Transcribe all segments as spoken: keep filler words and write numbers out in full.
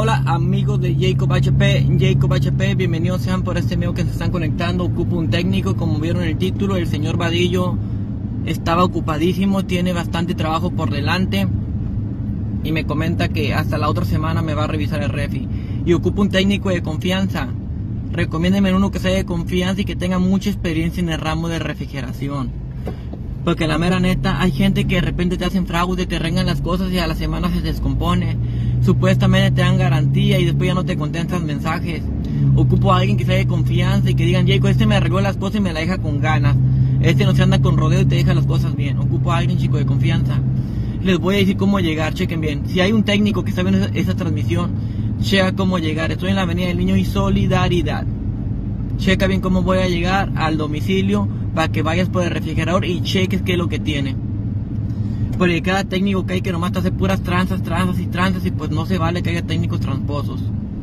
hola amigos de Jacob H P, Jacob H P, bienvenidos sean por este medio que se están conectando. Ocupo un técnico, como vieron en el título, el señor Vadillo estaba ocupadísimo, tiene bastante trabajo por delante y me comenta que hasta la otra semana me va a revisar el refi. Y ocupo un técnico de confianza, recomiéndeme uno que sea de confianza y que tenga mucha experiencia en el ramo de refrigeración. Porque la mera neta, hay gente que de repente te hacen fraude, te rengan las cosas y a la semana se descompone. Supuestamente te dan garantía y después ya no te contestan mensajes. Ocupo a alguien que sea de confianza y que digan, Jacob, este me arregló las cosas y me la deja con ganas. Este no se anda con rodeo y te deja las cosas bien. Ocupo a alguien, chico, de confianza. Les voy a decir cómo llegar, chequen bien. Si hay un técnico que sabe esa, esa transmisión, checa cómo llegar. Estoy en la avenida del Niño y Solidaridad. Checa bien cómo voy a llegar al domicilio para que vayas por el refrigerador y cheques qué es lo que tiene. Porque cada técnico que hay que nomás te hace puras tranzas, tranzas y tranzas y pues no se vale que haya técnicos tramposos.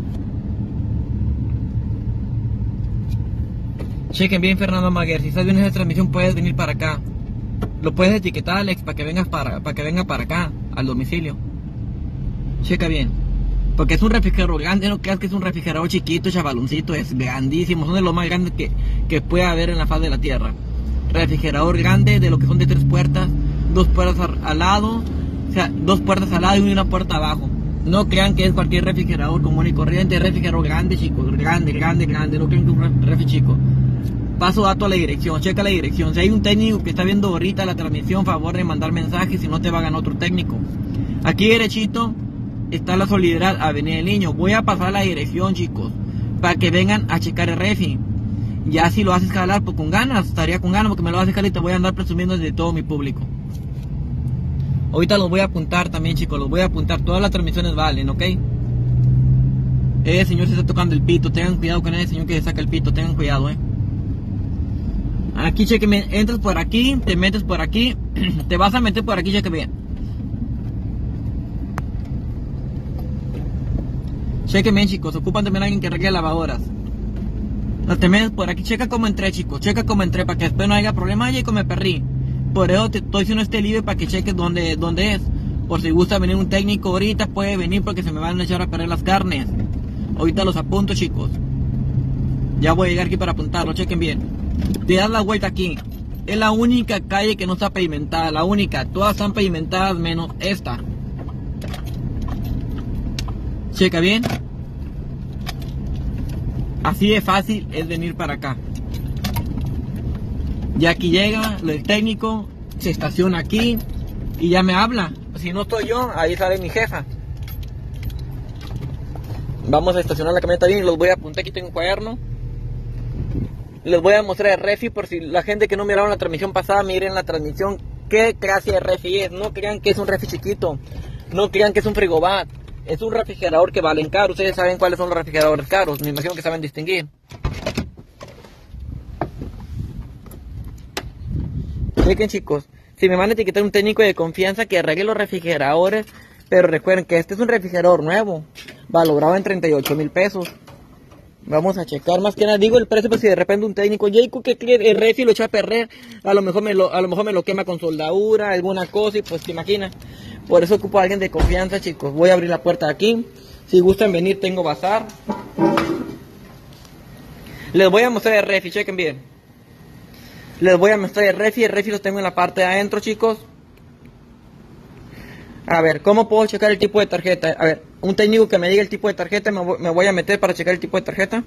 Chequen bien, Fernando Maguer, si estás viendo esa transmisión puedes venir para acá. Lo puedes etiquetar, Alex, para que vengas para, para que venga para acá, al domicilio. Checa bien. Porque es un refrigerador grande, no creas que es un refrigerador chiquito, chavaloncito, es grandísimo, son de los más grandes que, que puede haber en la faz de la tierra. Refrigerador grande, de lo que son de tres puertas, dos puertas al, al lado, o sea, dos puertas al lado y una puerta abajo. No crean que es cualquier refrigerador común y corriente, refrigerador grande, chicos, grande, grande, grande, no crean que es un refri chico. Paso dato a la dirección, checa la dirección. Si hay un técnico que está viendo ahorita la transmisión, favor de mandar mensajes, si no te va a ganar otro técnico. Aquí derechito está la Solidaridad, Avenida del Niño. Voy a pasar la dirección, chicos, para que vengan a checar el refi. Ya si lo haces jalar, pues con ganas, estaría con ganas porque me lo haces jalar y te voy a andar presumiendo de todo mi público. Ahorita los voy a apuntar también, chicos, los voy a apuntar. Todas las transmisiones valen, ¿ok? Ese señor se está tocando el pito, tengan cuidado con ese señor que se saca el pito, tengan cuidado, eh. Aquí, chequeme, entras por aquí, te metes por aquí, te vas a meter por aquí, cheque bien. Chequen bien, chicos, ocupan también a alguien que arregle lavadoras. No te metes por aquí, checa cómo entré, chicos, checa cómo entré para que después no haya problema. Ay, como me perdí. Por eso te estoy diciendo este libre para que cheques dónde, dónde es. Por si gusta venir un técnico ahorita, puede venir porque se me van a echar a perder las carnes. Ahorita los apunto, chicos. Ya voy a llegar aquí para apuntarlo, chequen bien. Te das la vuelta aquí. Es la única calle que no está pavimentada, la única. Todas están pavimentadas menos esta. Checa bien. Así de fácil es venir para acá. Y aquí llega el técnico, se estaciona aquí y ya me habla. Si no estoy yo, ahí sale mi jefa. Vamos a estacionar la camioneta bien. Los voy a apuntar, aquí tengo un cuaderno. Les voy a mostrar el refi por si la gente que no miraron la transmisión pasada, miren la transmisión qué clase de refi es. No crean que es un refi chiquito, no crean que es un frigobar. Es un refrigerador que valen caro. Ustedes saben cuáles son los refrigeradores caros. Me imagino que saben distinguir. Chequen, chicos. Si me van a etiquetar un técnico de confianza que arregle los refrigeradores. Pero recuerden que este es un refrigerador nuevo, valorado en treinta y ocho mil pesos. Vamos a checar más que nada. Digo el precio, pues si de repente un técnico, Jacob, que el refi lo echa a perder, a lo mejor me lo, a lo mejor me lo quema con soldadura, alguna cosa, y pues te imaginas. Por eso ocupo a alguien de confianza, chicos. Voy a abrir la puerta de aquí. Si gustan venir, tengo bazar. Les voy a mostrar el refi, chequen bien. Les voy a mostrar el refi. El refi lo tengo en la parte de adentro, chicos. A ver, ¿cómo puedo checar el tipo de tarjeta? A ver, un técnico que me diga el tipo de tarjeta, me voy, me voy a meter para checar el tipo de tarjeta.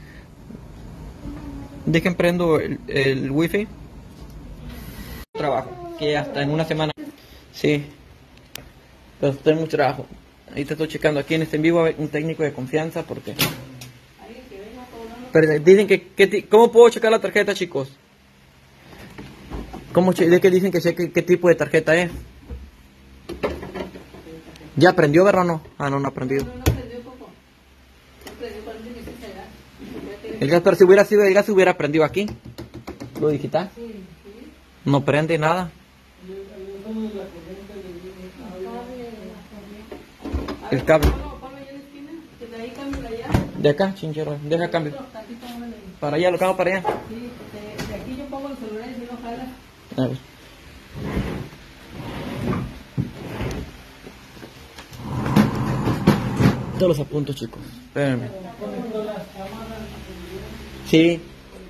Dejen prendo el, el wifi. Trabajo, que hasta en una semana. Sí. Pero tengo mucho trabajo. Ahí te estoy checando aquí en este en vivo un técnico de confianza porque... Pero dicen que, que... ¿Cómo puedo checar la tarjeta, chicos? ¿Cómo che, de que dicen que cheque qué tipo de tarjeta es? ¿Ya aprendió, verdad o no? Ah, no, no ha aprendido. El gas, pero si hubiera sido el gas, se hubiera prendido aquí. Lo digital. No prende nada. El cable. De acá, chinchero. Deja cambio. Para allá, lo cambio para allá. De aquí yo pongo el celular y si no jala. A ver. Todos los apunto, chicos. Espérenme. Sí.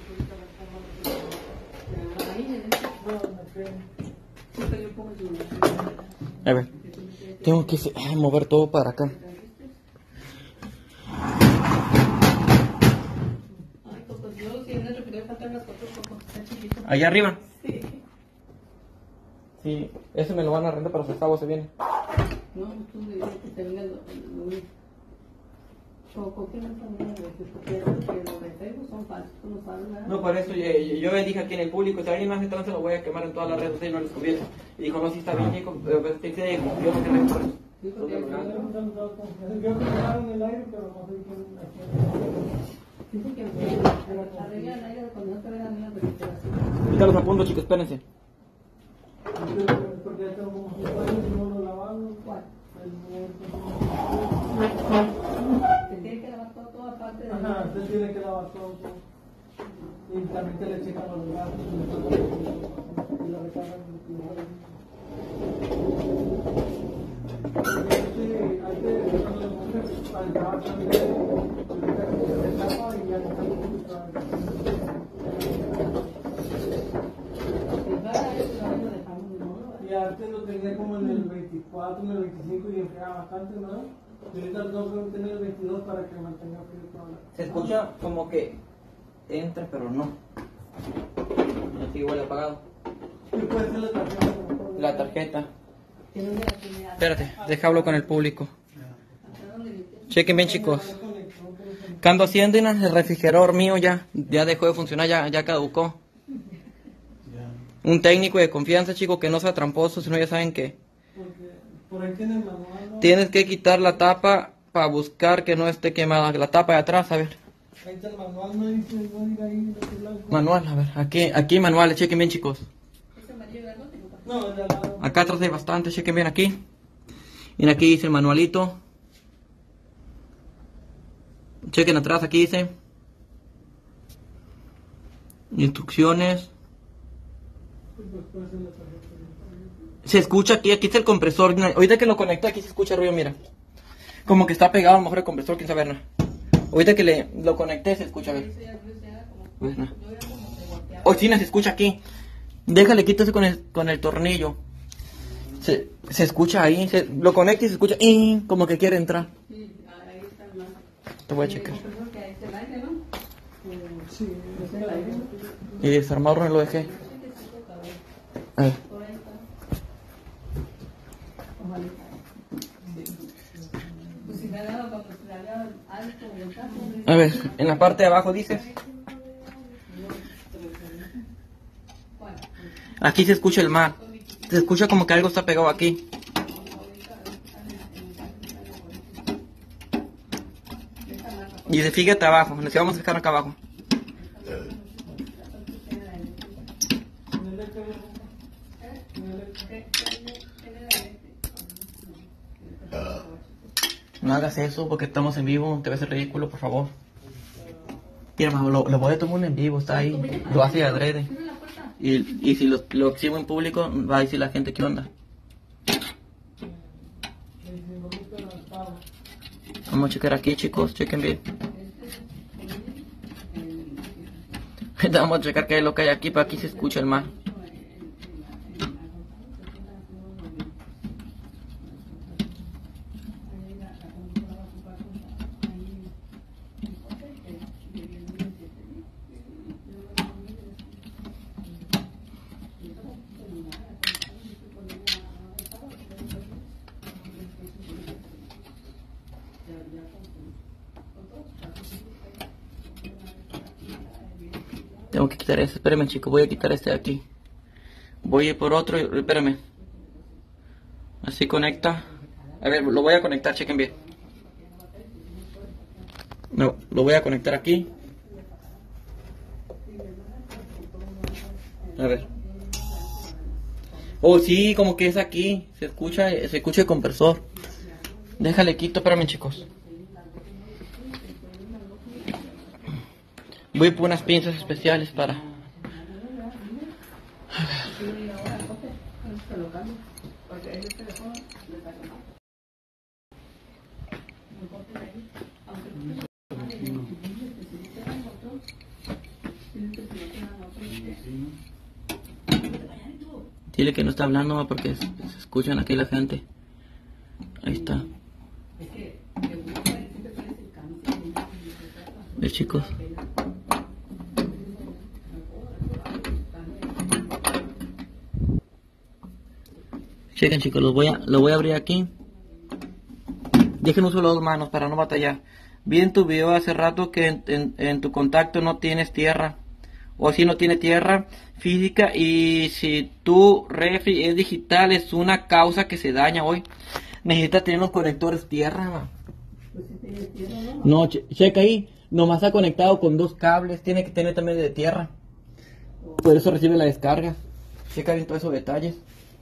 A ver. Tengo que ay, mover todo para acá. Allá arriba. Sí. Sí, ese me lo van a rentar para su sábado se viene. No, tú dices que te venga lo mismo. O cualquier otra manera de decir, porque los de Facebook son falsos, tú no sabes nada. No, por eso yo, yo le dije aquí en el público, si alguien más entonces se lo voy a quemar en todas las redes sociales y no les conviene. Y dijo, no, si está bien, chico, pero pues te dice, yo no quiero por eso. Dijo que Yo me quedaron en el aire, pero no sé qué. dice que arregla el aire cuando no te vean la recuperación. Ya los apunto, chicos, espérense. Porque ya tengo como cinco años y no lo lavado. ¿Cuál? Se tiene que lavar todo, toda parte de Ajá, usted tiene que lavar todo. Y también te le checan los gatos y la recargan. Sí, hay que dejarle mujer para el trabajo también. Y ya está y antes lo tenía como en el veinticuatro, en el veinticinco y enfriaba bastante, ¿no? Y ahorita lo tengo que tener el veintidós para que mantenga frío toda la... Se escucha como que entra, pero no. Así igual apagado. ¿Qué puede ser la tarjeta? La tarjeta. Espérate, deja hablo con el público. Chequen bien, chicos. ¿Qué ando haciendo? El refrigerador mío ya, ya dejó de funcionar, ya, ya caducó. Un técnico de confianza, chicos, que no sea tramposo, si no ya saben que Porque por ahí tiene el manual, ¿no? tienes que quitar la tapa para buscar que no esté quemada. La tapa de atrás, a ver. Ahí está el manual, no dice, no diga ahí, lo que es blanco. Manual, a ver, aquí, aquí manuales, chequen bien, chicos. No, el de al lado. Acá atrás hay bastante, chequen bien aquí. Y aquí dice el manualito. Chequen atrás, aquí dice instrucciones. Se escucha aquí, aquí está el compresor. Ahorita que lo conecté aquí se escucha ruido, mira. Como que está pegado a lo mejor el compresor, quién sabe nada. Ahorita que le, lo conecté se escucha, a ver. Pues nada. Oh, sí, se escucha aquí. Déjale, quítase con el, con el tornillo. Se, se escucha ahí, se, lo conecta y se escucha ¡ing! Como que quiere entrar. Te voy a checar. Y desarmador no lo dejé. A ver. A ver, en la parte de abajo dices. Aquí se escucha el mar. Se escucha como que algo está pegado aquí. Y de fíjate abajo, nos vamos a dejar acá abajo. No hagas eso porque estamos en vivo, te ves ridículo, por favor. Mira, mamá, lo, lo voy a tomar en vivo, está ahí, lo hace adrede. Y, y si lo, lo exhibo en público, va a decir la gente qué onda. Vamos a checar aquí, chicos, chequen bien. Vamos a checar qué es lo que hay aquí, para aquí se escucha el mar. Tengo que quitar este, espérame, chicos, voy a quitar este de aquí. Voy a ir por otro, espérame. Así conecta. A ver, lo voy a conectar, chequen bien. No, lo voy a conectar aquí. A ver. Oh, sí, como que es aquí. Se escucha, se escucha el compresor. Déjale quito, espérame, chicos. Voy por unas pinzas especiales para... A ver. Dile que no está hablando, ma, porque se, se escuchan aquí la gente. Ahí está. ¿Ves, chicos? Chequen, chicos, los voy a, lo voy a abrir aquí. Dejen uso las dos manos para no batallar. Vi en tu video hace rato que en, en, en tu contacto no tienes tierra. O si no tiene tierra física. Y si tu refri es digital, es una causa que se daña hoy. Necesita tener los conectores tierra, man. Pues si tiene tierra, ¿no? No, che, checa ahí. Nomás está conectado con dos cables. Tiene que tener también de tierra. Por eso recibe la descarga. Checa bien todos esos detalles.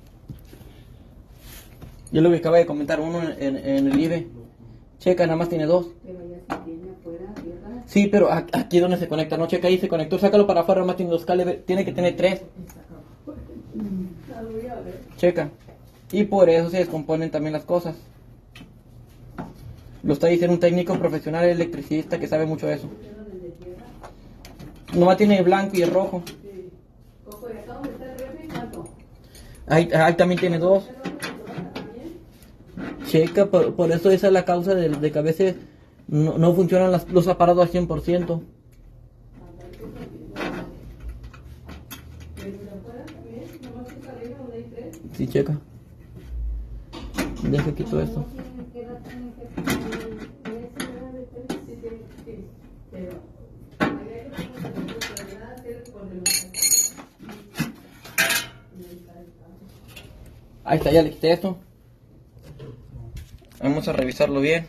Yo lo que acaba de comentar uno en, en, en el I B E. Checa, nada más tiene dos. Pero ya se tiene afuera, tierra. Sí, pero a- aquí donde se conecta, no, checa ahí, se conectó, sácalo para afuera, nada más tiene dos cables, tiene que tener tres. Ah, voy a ver. Checa. Y por eso se descomponen también las cosas. Lo está diciendo un técnico profesional electricista que sabe mucho de eso. Nomás tiene el blanco y el rojo. Sí. Coco, ¿y acá donde está el refri cuánto? Ahí, ahí también tiene dos. ¿También? Checa, por, por eso esa es la causa de, de que a veces no, no funcionan las- los aparatos al cien por ciento. ¿Pero de afuera también? ¿Nomás está arriba donde hay tres? Sí, checa. Deja quito esto. ¿Qué edad tiene que Sí, sí, sí. Pero había que poner la hacer con el Ahí está, ya le quité esto. Vamos a revisarlo bien.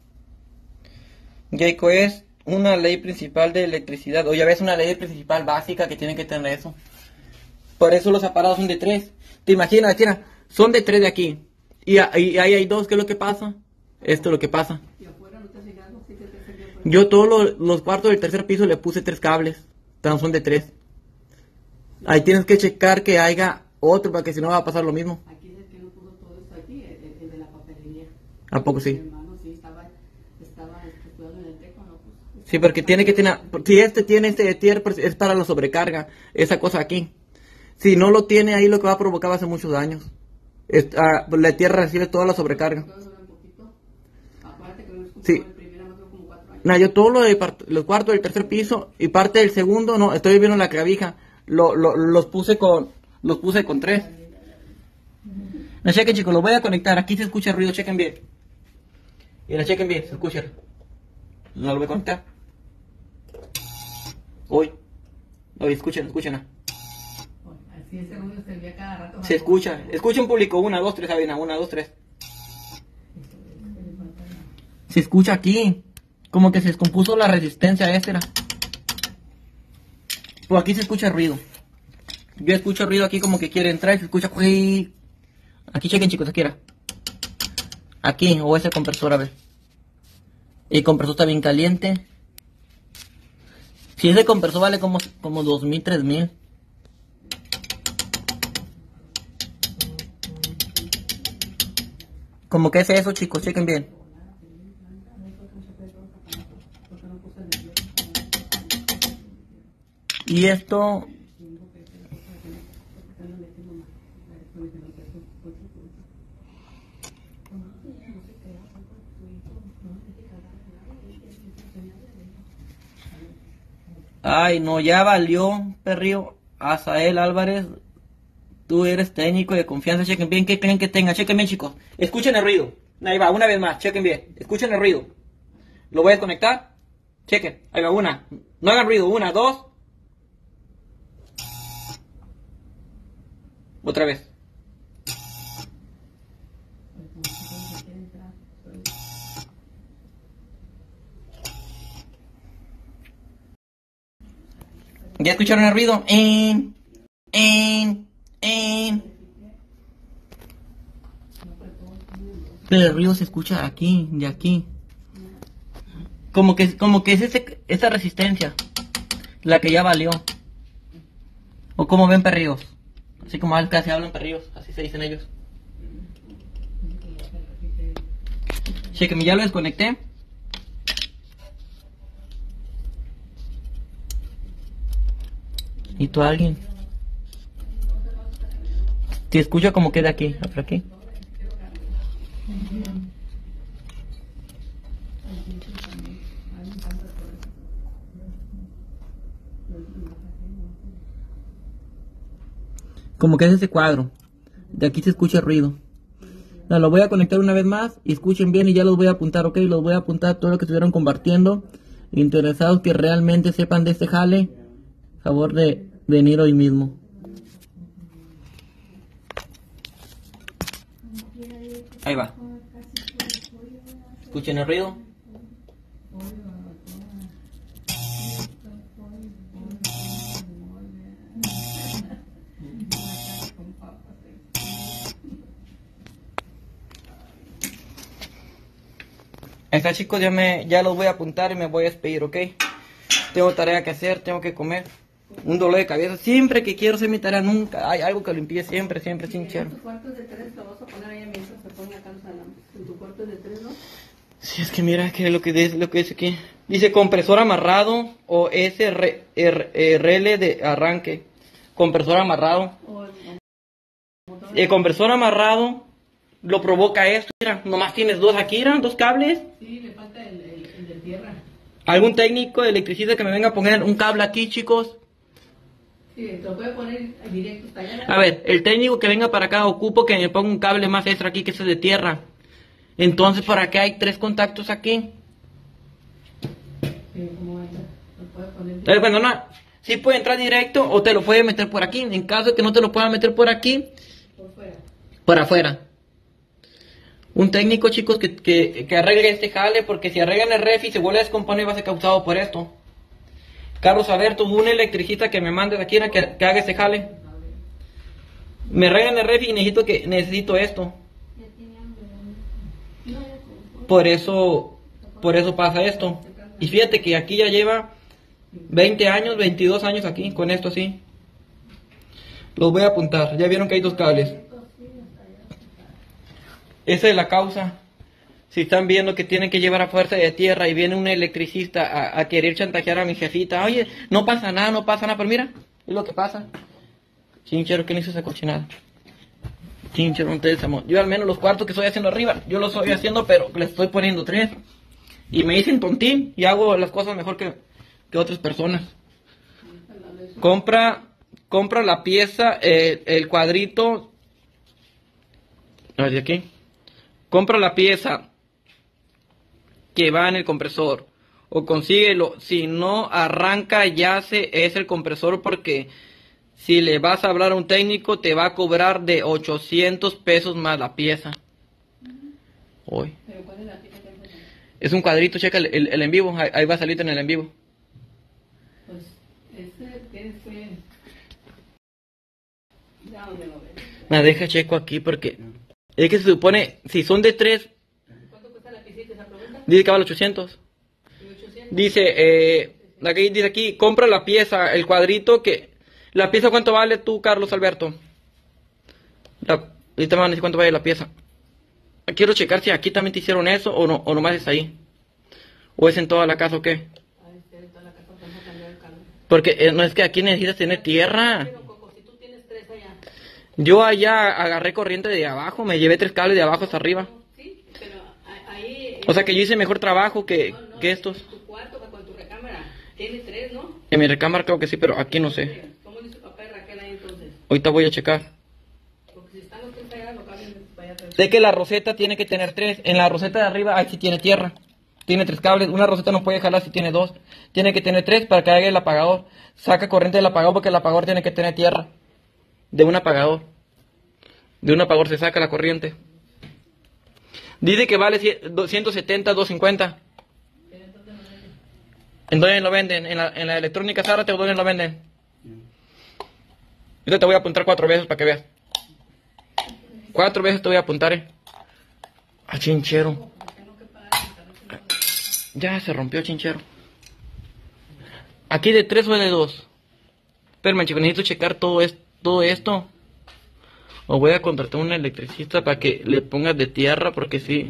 Geico es una ley principal de electricidad. O ya ves, una ley principal básica que tiene que tener eso. Por eso los aparatos son de tres. ¿Te imaginas? Tira, son de tres de aquí. Y, a- y ahí hay dos. ¿Qué es lo que pasa? Esto es lo que pasa. Y afuera no te has llegado, sí que te has llegado. Yo todos los, los cuartos del tercer piso le puse tres cables. Pero son de tres. Ahí tienes que checar que haya otro para que si no va a pasar lo mismo. Aquí es el que no puso todo esto aquí, el, el- el de la papelería. ¿A poco Mi sí? hermano sí estaba, estaba este, estudiando en el teco, no pues. Sí, porque tiene que tener... Si este tiene este de tier, pues es para la sobrecarga. Esa cosa aquí. Si no lo tiene ahí, lo que va a provocar va a ser muchos daños. Es- ah, la tierra recibe toda la sobrecarga. Todo dura un poquito. Acuérdate que no es Sí. el primero, más como cuatro años. Nah, yo todo lo de part- los cuartos del tercer piso y parte del segundo, no, estoy viendo la clavija. Lo, lo- los puse con... Los puse con tres. No, chequen, chicos, lo voy a conectar. Aquí se escucha el ruido, chequen bien. Y la chequen bien, se escucha. No lo voy a conectar. Uy. Oye, escuchen, escuchen. ah. Así ese ruido se veía cada rato. Se escucha. Escuchen público. Una, dos, tres, Sabina. Una, dos, tres. Se escucha aquí. Como que se descompuso la resistencia esta. Pues aquí se escucha ruido. Yo escucho ruido aquí como que quiere entrar y se escucha... Uy. Aquí chequen, chicos, aquí era. Aquí, o ese compresor, a ver. El compresor está bien caliente. Si ese compresor vale como, como dos mil, tres mil. Como que es eso, chicos, chequen bien. Y esto... Ay, no, ya valió, perrío. Azael Álvarez, tú eres técnico de confianza. Chequen bien, ¿qué creen que tenga? Chequen bien, chicos. Escuchen el ruido. Ahí va, una vez más, chequen bien. Escuchen el ruido. Lo voy a desconectar. Chequen, ahí va, una. No hagan ruido, una, dos. Otra vez. ¿Ya escucharon el ruido? En, en, en. Pero el ruido se escucha aquí, de aquí. Como que, como que es ese, esa resistencia la que ya valió. O como ven, perríos. Así como casi hablan perríos, así se dicen ellos. Chequenme, ya lo desconecté. ¿Y tú alguien? Se escucha como que de aquí, por aquí. Como que es ese cuadro. De aquí se escucha ruido. No, lo voy a conectar una vez más y escuchen bien y ya los voy a apuntar, ok. Los voy a apuntar todo lo que estuvieron compartiendo. Interesados que realmente sepan de este jale, favor de venir hoy mismo. Ahí va. Escuchen el ruido. Ahí está, chicos, ya, me, ya los voy a apuntar y me voy a despedir, ¿ok? Tengo tarea que hacer, tengo que comer. Un dolor de cabeza. Siempre que quiero hacer mi tarea, nunca hay algo que lo impide. Siempre, siempre, sincero. En tu cuarto de tres lo vas a poner ahí mientras se pone acá los alambres. En tu cuarto de tres, ¿no? Sí, es que mira que lo que dice, lo que dice aquí. Dice compresor amarrado o S R L de arranque. Compresor amarrado. O el, motor. El compresor amarrado lo provoca esto. Mira, nomás tienes dos aquí, ¿no? Dos cables. Sí, le falta el, el, el de tierra. ¿Algún técnico electricista que me venga a poner un cable aquí, chicos? Sí, te lo puede poner directo hasta allá. A ver, el técnico que venga para acá, ocupo que me ponga un cable más extra aquí, que es de tierra. Entonces, ¿para qué hay tres contactos aquí? Sí, ¿cómo entra? Lo puede poner Eh, bueno, no, sí puede entrar directo o te lo puede meter por aquí. En caso de que no te lo pueda meter por aquí, por fuera. por afuera. Un técnico, chicos, que, que, que arregle este jale, porque si arreglan el ref y se vuelve a descomponer va a ser causado por esto. Carlos Alberto, un electricista que me mande de aquí a que, que haga este jale. Me arreglan el ref y necesito, que, necesito esto. Por eso, por eso pasa esto. Y fíjate que aquí ya lleva veinte años, veintidós años aquí, con esto así. Los voy a apuntar, ya vieron que hay dos cables. Esa es la causa. Si están viendo que tienen que llevar a fuerza de tierra y viene un electricista a, a querer chantajear a mi jefita, oye, no pasa nada, no pasa nada, pero mira, es lo que pasa. Chinchero, ¿quién hizo esa cochinada? Chinchero, ustedes, amor. Yo al menos los cuartos que estoy haciendo arriba, yo los estoy haciendo, pero les estoy poniendo tres. Y me dicen tontín y hago las cosas mejor que, que otras personas. Compra, compra la pieza, eh, el cuadrito. A ver, de aquí. Compra la pieza que va en el compresor. O consíguelo. Si no arranca, ya se es el compresor, porque si le vas a hablar a un técnico te va a cobrar de ochocientos pesos más la pieza. Hoy. ¿Pero cuál es la pieza que empieza? Es un cuadrito, checa el, el, el en vivo. Ahí, ahí va a salir en el en vivo. Pues ese tienes que... Ya donde lo ves. Me deja checo aquí porque es que se supone, si son de tres, ¿Cuánto cuesta la piecita esa pregunta? dice que vale ochocientos. ¿Y ochocientos? Dice, eh, aquí, dice aquí, compra la pieza, el cuadrito que... ¿La pieza cuánto vale tú, Carlos Alberto? La, ahorita me van a decir cuánto vale la pieza. Quiero checar si aquí también te hicieron eso o no, o nomás es ahí. ¿O es en toda la casa o qué? Ahí está, en toda la casa vamos a cambiar el cambio. Porque eh, no es que aquí necesitas tener tierra. Pero Coco, si tú tienes tres allá. Yo allá agarré corriente de abajo, me llevé tres cables de abajo hasta arriba. Sí, pero a- ahí... O sea que yo hice mejor trabajo que, No, no, que estos. Tu cuarto, con tu recámara, tienes tres, ¿no? En mi recámara creo que sí, pero aquí no sé. ¿Cómo dice papá y Raquel ahí entonces? Ahorita voy a checar. Porque si están los tres allá, lo cambian para allá. Sé que la roseta tiene que tener tres. En la roseta de arriba, ahí sí tiene tierra. Tiene tres cables. Una roseta no puede jalar si tiene dos. Tiene que tener tres para que haga el apagador. Saca corriente del apagador porque el apagador tiene que tener tierra. De un apagador. De un apagador se saca la corriente. Dice que vale ciento setenta, doscientos cincuenta. ¿En dónde lo venden? ¿En la, en la electrónica Zárate o dónde lo venden? Yo te voy a apuntar cuatro veces para que veas. Cuatro veces te voy a apuntar, eh. A chinchero. Ya se rompió chinchero. ¿Aquí de tres o de dos? Espérame, chicos, necesito checar todo, es, todo esto. O voy a contratar a un electricista para que le pongas de tierra, porque sí.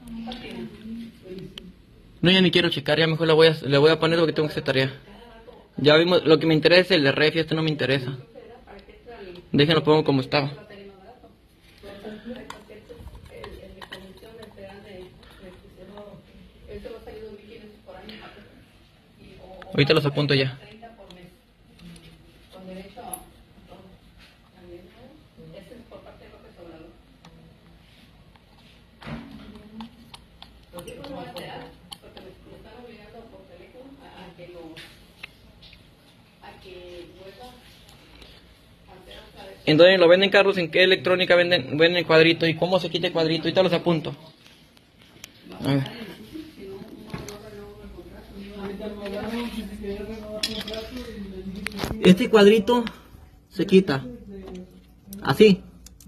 No, ya ni quiero checar, ya mejor la voy a, le voy a poner porque tengo que hacer tarea. Ya vimos, lo que me interesa es el de refri, este no me interesa. Déjenlo pongo como estaba. Ahorita los apunto ya. Entonces lo venden carros, ¿en qué electrónica venden, venden el cuadrito? ¿Y cómo se quita el cuadrito? Ahorita los apunto. A ver. Este cuadrito se quita. Así.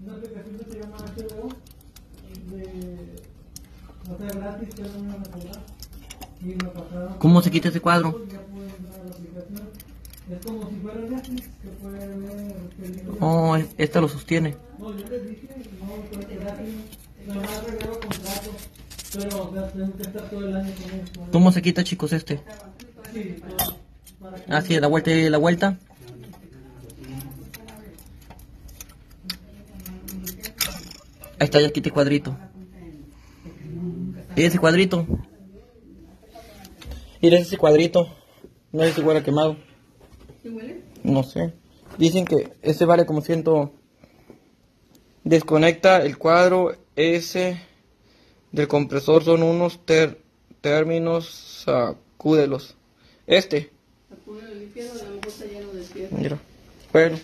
¿Cómo se quita ese cuadro? Es como si fuera Netflix, que puede ver películas. Oh, esta lo sostiene. No, yo les dije, no, porque gratis, nada más regalo contrato, pero o sea, tengo que estar todo el año con esto. ¿Cómo se quita, chicos, este? Sí, todo, para que... Ah, sí, la vuelta y la vuelta. Ahí está, ya quité cuadrito. ¿Y ese cuadrito? Mira ese cuadrito. No sé si huele quemado. ¿Sí huele? No sé. Dicen que ese vale como ciento. Desconecta el cuadro S del compresor. Son unos ter términos. Sacúdelos. Este. Sacúdelo limpiado, a lo mejor está lleno de tierra. Mira. Bueno.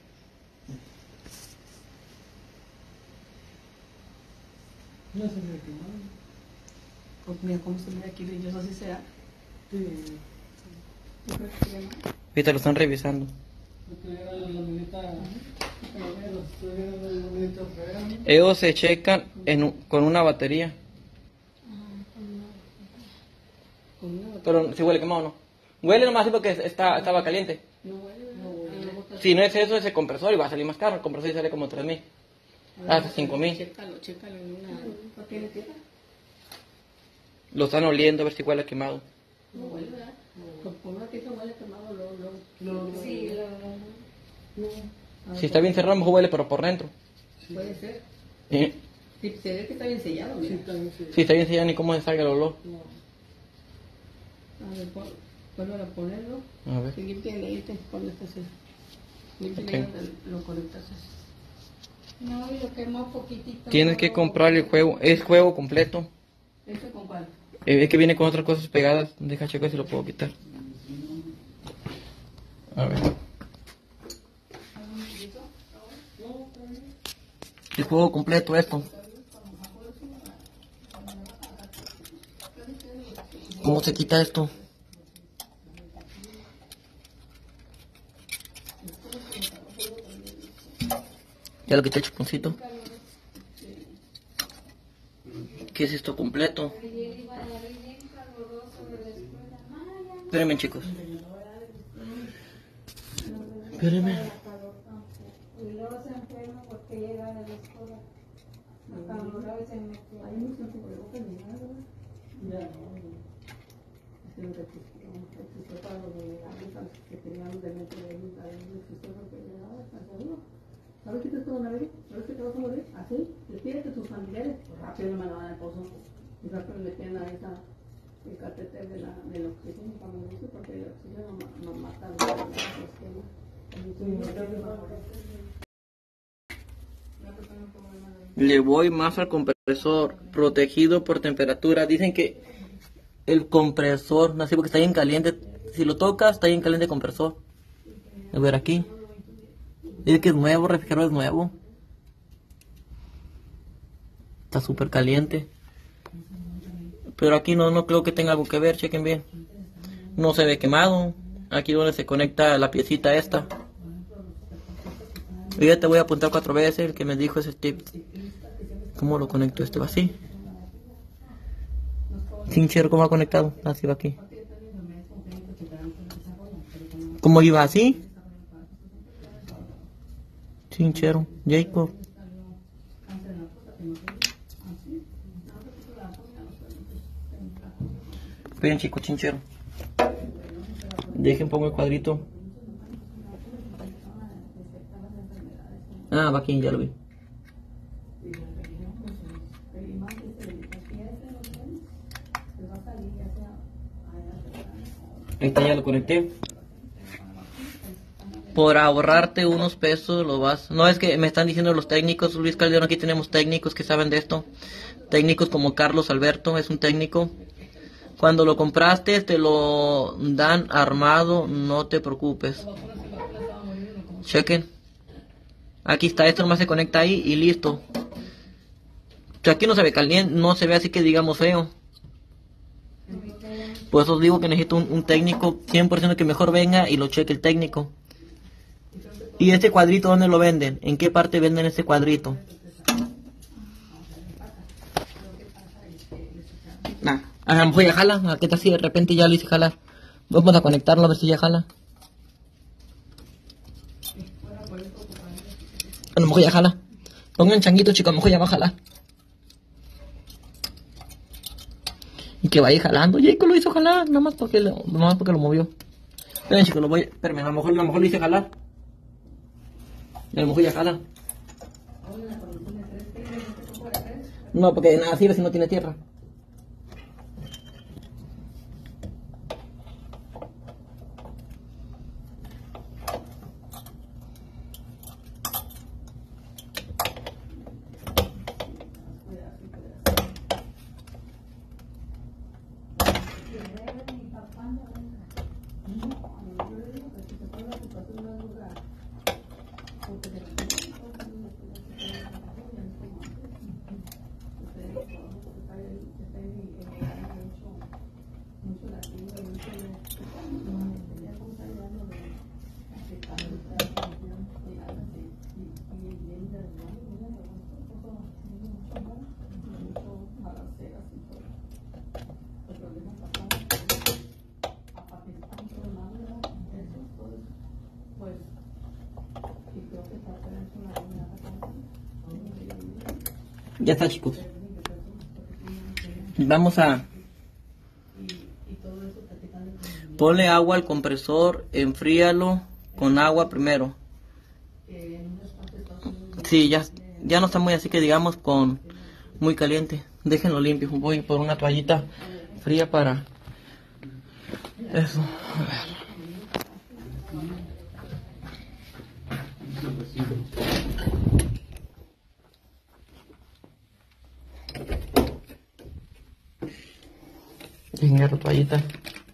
No se me quemado. Pues mira cómo se mira aquí brilloso, así será. Sí, Yo creo que se llama. Ahorita lo están revisando. estoy viendo la laminita, estoy viendo la laminita fea. Ellos se checan en un- con una batería. Con una botella. Pero si huele quemado o no. Huele nomás así porque está, estaba caliente. No huele, no huele. Si no es eso, ese compresor y va a salir más caro. El compresor sale como tres mil. Hasta cinco mil. Chécalo, chécalo en una. ¿No tiene tierra? Lo están oliendo a ver si huele quemado. No huele, ¿verdad? Pues por una tierra huele quemado, luego, luego. luego. Sí, luego. No. Si está bien cerrado, mejor huele, pero por dentro. Puede ser. ¿Eh? Sí, se ve que está bien sellado, mira. Sí, también sí. Si está bien sellado, ni cómo se salga el olor. A ver, pon- vuelve a ponerlo. A ver. Y limpia el leite cuando estés así. Limpia Ok. el leite, lo conectas así. No, y lo quemó poquitito. Tienes que comprar el juego. Es juego completo. ¿Este con cuál? Eh, Es que viene con otras cosas pegadas. Deja checar si lo puedo quitar. A ver. El juego completo, esto. ¿Cómo se quita esto? Ya lo quité el chuponcito. ¿Qué es esto completo? Espérenme, chicos. Espérenme. Y luego se enferma porque llega a la escuela. Hasta los labios se metió. Ahí no está por boca ni nada, ¿verdad? Ya, no. Es que lo que existió para los de la que teníamos de mente de luz, ahí no existió porque le daba tan seguro. ¿Sabes qué te estuvo a ver? ¿Sabes qué te vas a morir? Así, despídete de tus familiares, pues rápido me mandaban al pozo y rápido le metían a esa el catéter de la, del oxígeno para morirse porque el oxígeno nos mata a los esquemas. Le voy más al compresor, protegido por temperatura. Dicen que el compresor, no sé porque está bien caliente. Si lo tocas, está bien caliente el compresor. A ver aquí. Dice que es nuevo, el refrigerador es nuevo. Está súper caliente. Pero aquí no, no creo que tenga algo que ver, chequen bien. No se ve quemado. Aquí donde se conecta la piecita esta. Y ya te voy a apuntar cuatro veces el que me dijo ese tip. ¿Cómo lo conecto? Este va así. Sinchero, ¿cómo va conectado? Así va aquí. ¿Cómo iba así? Sinchero, Jacob. Bien, chicos, chinchero. Dejen, pongo el cuadrito. Ah, va aquí, ya lo vi. Ahí está, ya lo conecté. Por ahorrarte unos pesos lo vas... No, es que me están diciendo los técnicos, Luis Calderón, aquí tenemos técnicos que saben de esto. Técnicos como Carlos Alberto, es un técnico. Cuando lo compraste te lo dan armado, no te preocupes. Chequen. Aquí está, esto nomás se conecta ahí y listo. Aquí no se ve caliente, no se ve así que digamos feo. Por eso os digo que necesito un, un técnico cien por ciento que mejor venga y lo cheque el técnico. ¿Y este cuadrito dónde lo venden? ¿En qué parte venden este cuadrito? Nah, a lo mejor ya jala. ¿A qué tal si de repente ya lo hice jalar? Vamos a conectarlo a ver si ya jala. A lo mejor ya jala. Pongan changuito, chicos, a lo mejor ya va a jalar. Y que vaya jalando. Jacob lo hizo jalar, nada más porque lo, nada más porque lo movió. Esperen, chicos, lo voy. Espérenme, a lo mejor, a lo mejor lo hice jalar. Y a lo mejor ya jala. No, porque nada sirve si no tiene tierra. Ya está, chicos. Vamos a... Ponle agua al compresor, enfríalo con agua primero. Sí, ya, ya no está muy así que digamos con muy caliente. Déjenlo limpio. Voy por una toallita fría para eso. A ver. Venga, la toallita.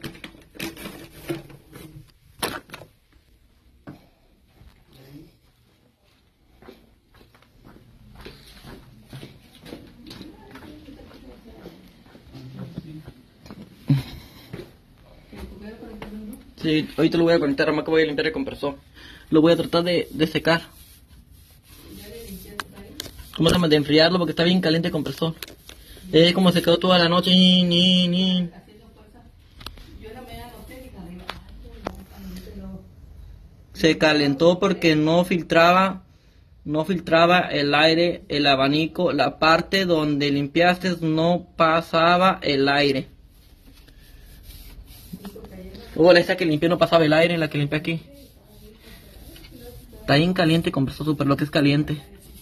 Sí, ahorita lo voy a conectar, además que voy a limpiar el compresor. Lo voy a tratar de, de secar. ¿Cómo se llama? De enfriarlo porque está bien caliente el compresor. Eh, como se quedó toda la noche. Ni, ni, ni. Se calentó porque no filtraba, no filtraba el aire, el abanico, la parte donde limpiaste no pasaba el aire. Hubo la esta que limpié no pasaba el aire, la que limpié aquí. Está bien caliente, compresor super, lo que es caliente.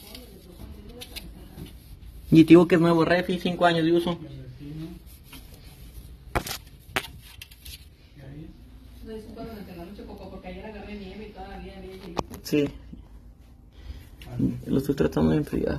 Y te digo que es nuevo refi, cinco años de uso. Sí. Lo estoy tratando de enfriar.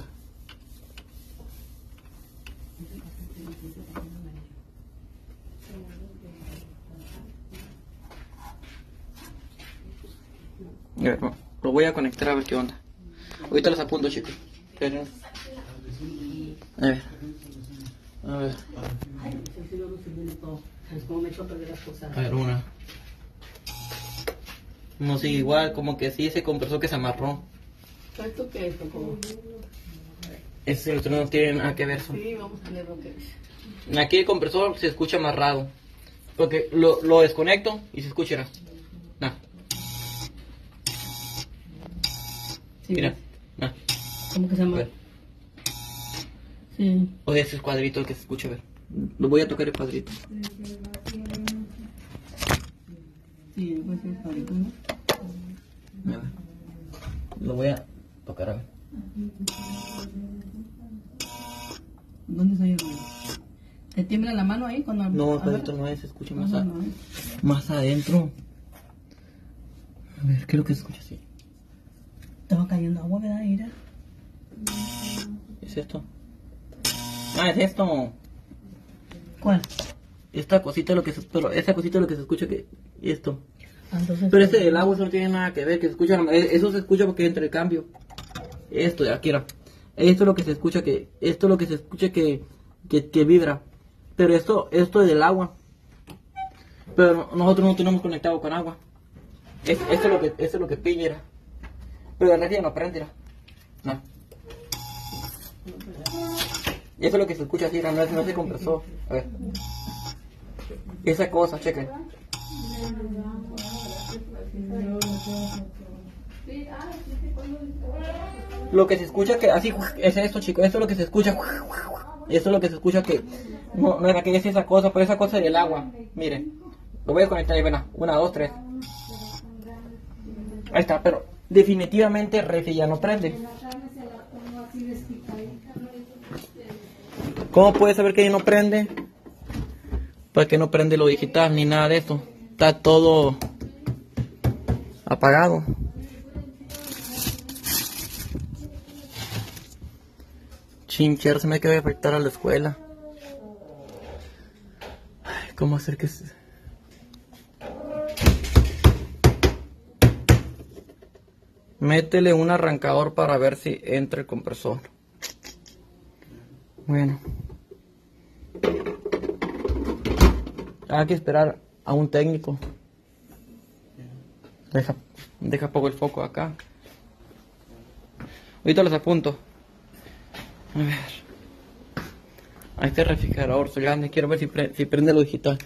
A ver, no, lo voy a conectar a ver qué onda. Ahorita los apunto, chicos. Pero... A ver. A ver. A ver, una. No sigue igual, como que sí, ese compresor que se amarró. ¿Esto qué es? ¿Cómo? Ese otro no tiene nada que ver. Sí, vamos a ver lo que es. Aquí el compresor se escucha amarrado. Porque lo, lo desconecto y se escuchará. Nah. Sí. Mira. Nah. ¿Cómo que se llama? Sí. O ese es el cuadrito el que se escucha, a ver. Lo voy a tocar el cuadrito. Sí, pues sí, ahorita, ¿no? Mira, lo voy a tocar a ver. ¿Dónde se oye el ruido? ¿Te tiembla la mano ahí cuando... No, a ver? esto no es, se escucha No, más, no, a- no es. más adentro. A ver, ¿qué es lo que se escucha así? Estaba cayendo agua, ¿verdad, Ira? ¿Es esto? Ah, es esto. ¿Cuál? Esta cosita lo que se, pero esa cosita lo que se escucha que esto. Ah, entonces... Pero ese del agua eso no tiene nada que ver, que se escucha, eso se escucha porque entra el cambio. Esto de aquí era. Esto es lo que se escucha que, esto es lo que se escucha que, que, que vibra. Pero esto, esto es del agua. Pero nosotros no tenemos conectado con agua. Es, esto es lo que, esto es lo que pilla, era. Pero la energía no prende, era. No. Y eso es lo que se escucha así, era, no es, no es el compresor. A ver. Esa cosa, chequen. Lo que se escucha que así es esto, chicos, esto es lo que se escucha. Esto es lo que se escucha que no, no es aquella, es esa cosa, pero esa cosa es del agua. Miren, lo voy a conectar ahí, ven, una, dos, tres. Ahí está, pero definitivamente Refi ya no prende. ¿Cómo puedes saber que ya no prende? Porque no prende lo digital ni nada de esto. Está todo apagado. Chinchero, se me quedó a afectar a la escuela. Ay, ¿cómo hacer que se... Métele un arrancador para ver si entra el compresor. Bueno. Hay que esperar a un técnico. Deja, deja poco el foco acá. Ahorita los apunto. A ver. A este refrigerador soy grande. Quiero ver si, pre si prende lo digital.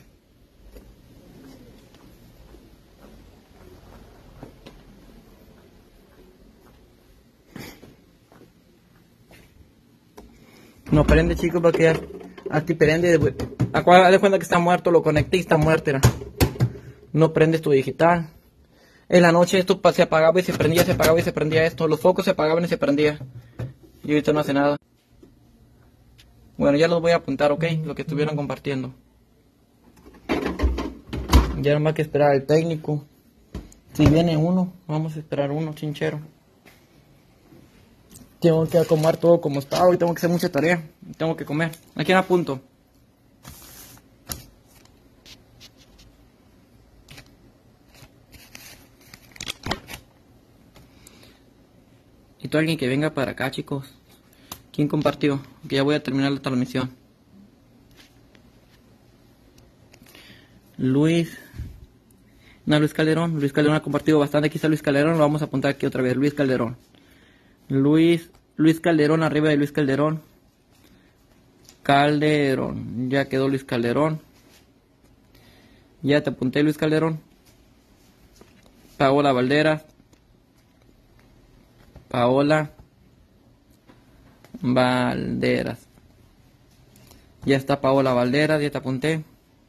No prende, chicos, porque ya aquí prende. Haz de cuenta que está muerto, lo conecté y está muerto. Era. No prende tu digital. En la noche esto se apagaba y se prendía, se apagaba y se prendía esto. Los focos se apagaban y se prendía. Y ahorita no hace nada. Bueno, ya los voy a apuntar, ok, lo que estuvieron compartiendo. Ya no más que esperar al técnico. Si viene uno, vamos a esperar uno, chinchero. Tengo que acomodar todo como está, hoy tengo que hacer mucha tarea. Tengo que comer. ¿A quién apunto? Y tú alguien que venga para acá, chicos. ¿Quién compartió? Que ya voy a terminar la transmisión. Luis. No, Luis Calderón. Luis Calderón ha compartido bastante. Aquí está Luis Calderón. Lo vamos a apuntar aquí otra vez. Luis Calderón. Luis, Luis Calderón, arriba de Luis Calderón. Calderón. Ya quedó Luis Calderón. Ya te apunté, Luis Calderón. Paola Valderas. Paola Valderas. Ya está Paola Valderas, ya te apunté.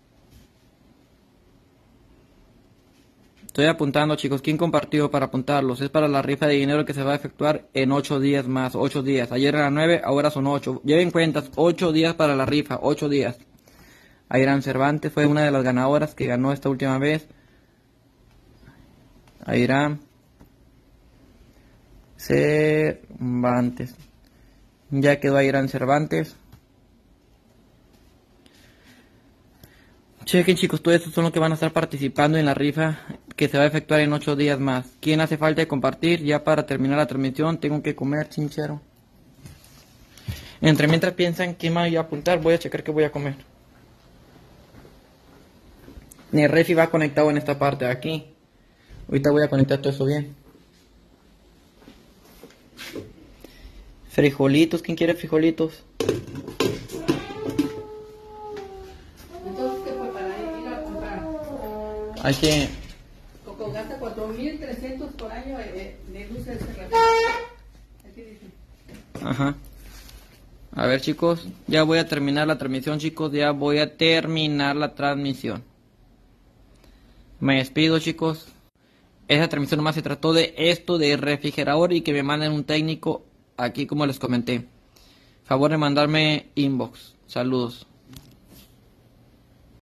Estoy apuntando, chicos. ¿Quién compartió para apuntarlos? Es para la rifa de dinero que se va a efectuar en ocho días más. ocho días. Ayer eran nueve, ahora son ocho. Lleven cuentas. ocho días para la rifa. ocho días. Ayrán Cervantes fue una de las ganadoras que ganó esta última vez. Ayrán Cervantes. Ya quedó Ayrán Cervantes. Chequen, chicos, todos estos son los que van a estar participando en la rifa que se va a efectuar en ocho días más. ¿Quién hace falta de compartir? Ya para terminar la transmisión tengo que comer, chinchero. Entre mientras piensan quién me voy a apuntar, voy a checar qué voy a comer. Mi refi va conectado en esta parte de aquí. Ahorita voy a conectar todo eso bien. Frijolitos, ¿quién quiere frijolitos? Entonces, ¿qué fue para ir a comprar? Hay que... Coco gasta cuatro mil trescientos por año de, de luz ese refri. Aquí dice. Ajá. A ver, chicos, ya voy a terminar la transmisión, chicos, ya voy a terminar la transmisión. Me despido, chicos. Esa transmisión nomás se trató de esto, de refrigerador, y que me manden un técnico aquí como les comenté. Favor de mandarme inbox. Saludos.